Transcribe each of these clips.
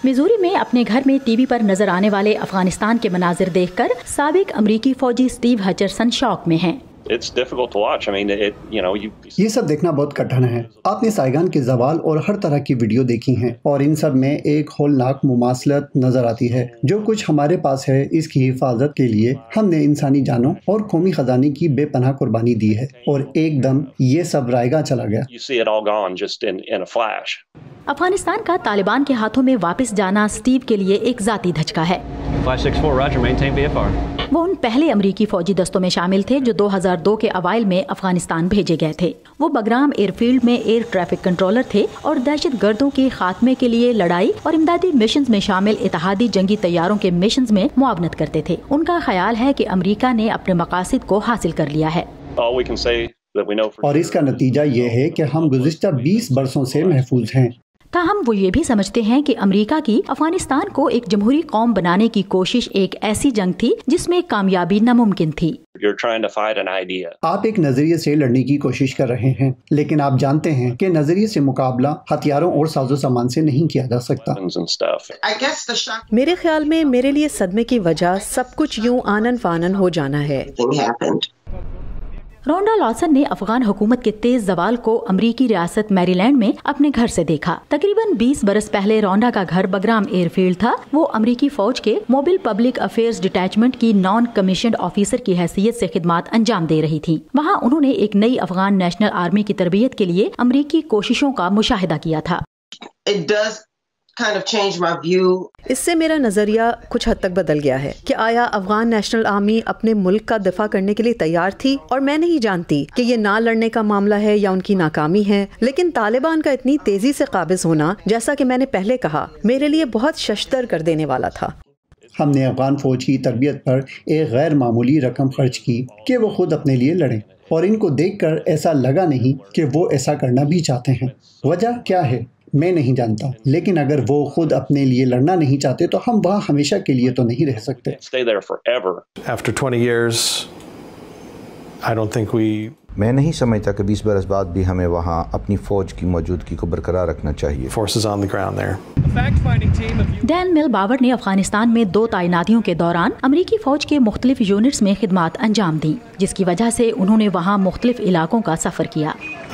Missouri में अपने घर में टीवी पर नजर आने वाले अफगानिस्तान के मनाजिर देखकर साबिक अमरीकी फौजी स्टीव हचरसन शौक में हैं। ये सब देखना बहुत कठिन है। आपने साइगान के ज़वाल और हर तरह की वीडियो देखी हैं और इन सब में एक होलनाक मुमासलत नजर आती है। जो कुछ हमारे पास है इसकी हिफाजत के लिए हमने इंसानी जानों और कौमी खजाने की बेपनाह कुर्बानी दी है और एकदम ये सब रायगा चला गया। अफगानिस्तान का तालिबान के हाथों में वापस जाना स्टीव के लिए एक जाती धचका है। वो उन पहले अमरीकी फौजी दस्तों में शामिल थे जो 2002 के अवाइल में अफगानिस्तान भेजे गए थे। वो बगराम एयरफील्ड में एयर ट्रैफिक कंट्रोलर थे और दहशत गर्दों के खात्मे के लिए लड़ाई और इमदादी मिशंस में शामिल इत्तेहादी जंगी तैयारों के मिशंस में मुआवनत करते थे। उनका ख्याल है कि अमरीका ने अपने मकासद को हासिल कर लिया है और इसका नतीजा ये है कि हम गुज़िश्ता 20 बरसों से महफूज हैं। ताहम वो ये भी समझते हैं कि अमेरिका की अफगानिस्तान को एक जमहूरी कौम बनाने की कोशिश एक ऐसी जंग थी जिसमें कामयाबी नामुमकिन थी। आप एक नजरिए से लड़ने की कोशिश कर रहे हैं, लेकिन आप जानते हैं कि नजरिए से मुकाबला हथियारों और साजो सामान से नहीं किया जा सकता। मेरे ख्याल में मेरे लिए सदमे की वजह सब कुछ यूं आनन फानन हो जाना है। रोंडा लॉसन ने अफगान हुकूमत के तेज जवाल को अमरीकी रियासत मैरीलैंड में अपने घर से देखा। तकरीबन 20 बरस पहले रोंडा का घर बगराम एयरफील्ड था। वो अमरीकी फौज के मोबिल पब्लिक अफेयर्स डिटैचमेंट की नॉन कमीशन्ड ऑफिसर की हैसियत से खिदमात अंजाम दे रही थी। वहाँ उन्होंने एक नई अफगान नेशनल आर्मी की तरबियत के लिए अमरीकी कोशिशों का मुशाहिदा किया था। इससे मेरा नजरिया कुछ हद तक बदल गया है कि आया अफगान नेशनल आर्मी अपने मुल्क का दिफा करने के लिए तैयार थी, और मैं नहीं जानती कि ये ना लड़ने का मामला है या उनकी नाकामी है, लेकिन तालिबान का इतनी तेजी से काबिज होना, जैसा कि मैंने पहले कहा, मेरे लिए बहुत शशदर कर देने वाला था। हमने अफगान फौज की तरबियत पर एक गैर मामूली रकम खर्च की कि वो खुद अपने लिए लड़ें, और इनको देखकर ऐसा लगा नहीं कि वो ऐसा करना भी चाहते हैं। वजह क्या है मैं नहीं जानता, लेकिन अगर वो खुद अपने लिए लड़ना नहीं चाहते तो हम वहाँ हमेशा के लिए तो नहीं रह सकते। मैं नहीं समझता कि 20 बरस बाद भी हमें वहाँ अपनी फौज की मौजूदगी को बरकरार रखना चाहिए। डैन मिलबावर ने अफगानिस्तान में 2 तैनातियों के दौरान अमरीकी फौज के मुख्तलिफ यूनिट्स में खिदमात अंजाम दी, जिसकी वजह से उन्होंने वहाँ मुख्तलिफ इलाकों का सफर किया।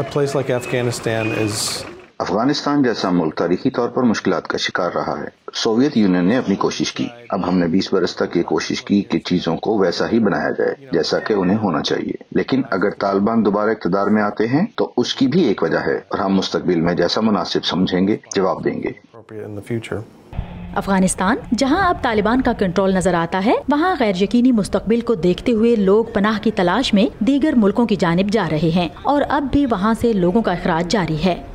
अफगानिस्तान जैसा मुल्क तारीखी तौर पर मुश्किलात का शिकार रहा है। सोवियत यूनियन ने अपनी कोशिश की, अब हमने 20 बरस तक ये कोशिश की कि चीजों को वैसा ही बनाया जाए जैसा कि उन्हें होना चाहिए, लेकिन अगर तालिबान दोबारा इक़्तिदार में आते हैं तो उसकी भी एक वजह है, और हम मुस्तकबिल में जैसा मुनासिब समझेंगे जवाब देंगे। अफगानिस्तान जहां अब तालिबान का कंट्रोल नजर आता है, वहां गैर यकीनी मुस्तकबिल को देखते हुए लोग पनाह की तलाश में दीगर मुल्कों की जानिब जा रहे हैं, और अब भी वहां से लोगों का इखराज जारी है।